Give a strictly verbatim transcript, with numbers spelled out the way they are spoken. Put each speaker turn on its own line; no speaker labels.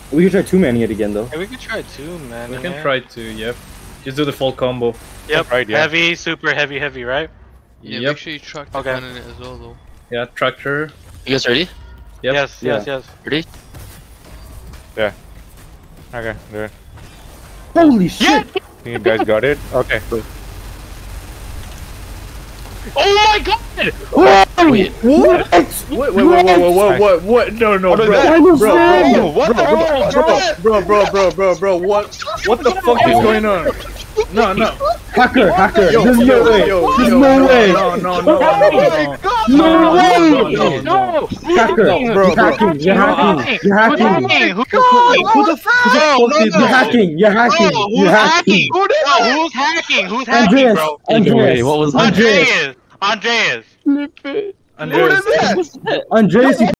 We can try two-manning it again, though.
Hey, we could try two, man.
We can
yeah.
try to, yep. Just do the full combo.
Yep,
right, yeah.
heavy, super heavy, heavy, right?
Yeah,
Yep.
make sure you track the
Okay.
gun in it as well, though.
Yeah, tractor.
You guys ready?
Yep.
Yes, yes,
Yeah.
yes.
Ready?
Okay, do it.
Holy shit!
You guys got it? Okay.
Oh my god!
Wait.
What?
Wait, wait, wait, wait, wait, what, what, what? No, no,
What is
bro,
that?
bro,
What
bro,
is
bro,
that?
What the hell,
bro, bro, bro, bro, bro, bro, what, what the fuck is going on? No, no.
Hacker, hacker,
Yo,
there's
yo,
no way!
yo,
There's
yo,
no way!
No, no, no, no, no,
No way!
no, no.
Hacker,
No, bro,
you're
bro.
hacking, you're hacking, you're
Who's
hacking!
hacking? Who,
Who the fuck did
You're hacking, you're hacking,
Bro,
you're
who's hacking?
hacking!
Bro, who's hacking? Who's hacking,
Andreas,
bro?
Andreas,
Wait, what was that?
Andreas,
Andreas! Andreas!
Andreas.
Andreas, you